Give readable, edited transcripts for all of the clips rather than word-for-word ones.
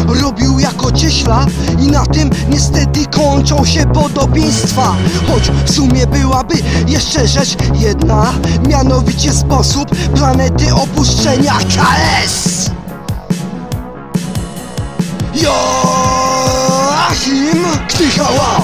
robił jako cieśla i na tym niestety kończą się podobieństwa. Choć w sumie byłaby jeszcze rzecz jedna, mianowicie sposób planety opuszczenia KS. Joachim Knychała,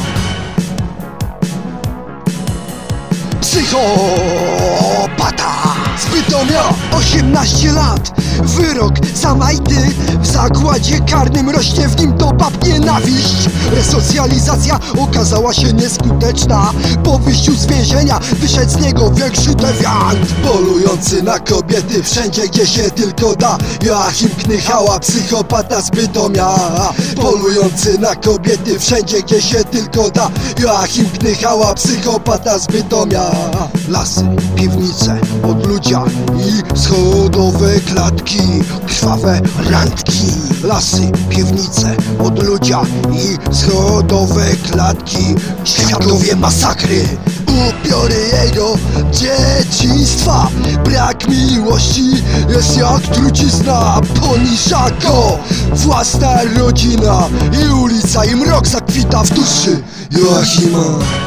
psychopata z Bytomia, 18 lat. Wyrok za majty. W zakładzie karnym rośnie w nim do bab nienawiść. Resocjalizacja okazała się nieskuteczna. Po wyjściu z więzienia wyszedł z niego większy dewiant, polujący na kobiety wszędzie gdzie się tylko da. Joachim Knychała, psychopata z Bytomia, polujący na kobiety wszędzie gdzie się tylko da. Joachim Knychała, psychopata z Bytomia. Lasy, piwnice, odludzia i schodowe klatki, krwawe randki. Lasy, piwnice, odludzia i schodowe klatki, świadkowie masakry, upiory jego dzieciństwa. Brak miłości jest jak trucizna, poniża go własna rodzina i ulica i mrok zakwita w duszy Joachima.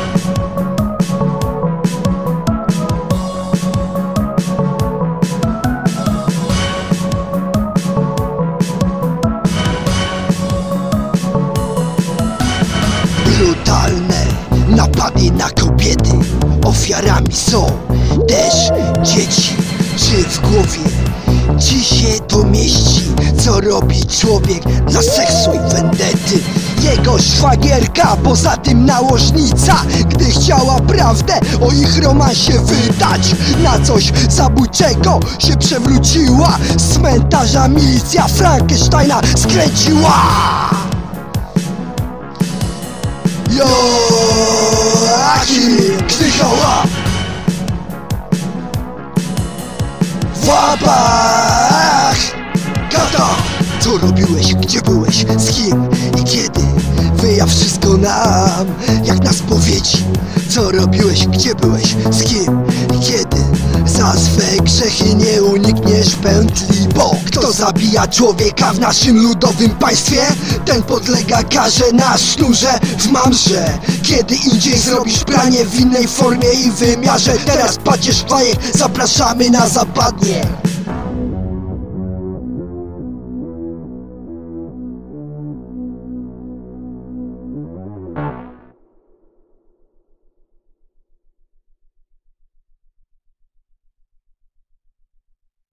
Brutalne napady na kobiety, ofiarami są też dzieci. Czy w głowie ci się to mieści? Co robi człowiek dla seksu i wendety? Jego szwagierka, poza tym nałożnica, gdy chciała prawdę o ich romansie wydać, na coś zabójczego się przewróciła. Z cmentarza milicja Frankensteina skręciła. Joachim Knychała, w łapach kata. Co robiłeś, gdzie byłeś, z kim i kiedy? Wyjaw wszystko nam, jak na spowiedzi. Co robiłeś, gdzie byłeś, z kim i kiedy? Za swe grzechy nie unikniesz pętli, bo kto zabija człowieka w naszym ludowym państwie, ten podlega karze na sznurze w mamrze. Kiedy indziej zrobisz pranie w innej formie i wymiarze, teraz pacierz fajek, zapraszamy na zapadnie.